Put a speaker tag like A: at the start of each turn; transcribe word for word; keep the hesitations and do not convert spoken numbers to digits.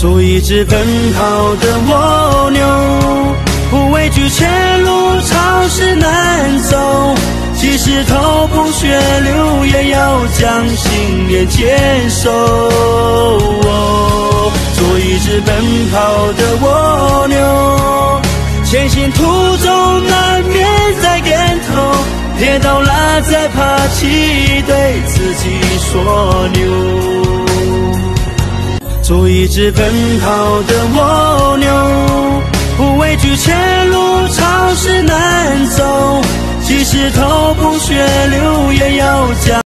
A: 做一只奔跑的蜗牛，不畏惧前路潮湿难走，即使头破血流，也要将信念坚守。哦，做一只奔跑的蜗牛，前行途中难免在跟头，跌倒了再爬起，对自己说牛。做一只奔跑的蜗牛，不畏惧前路潮湿难走，即使头破血流，也要将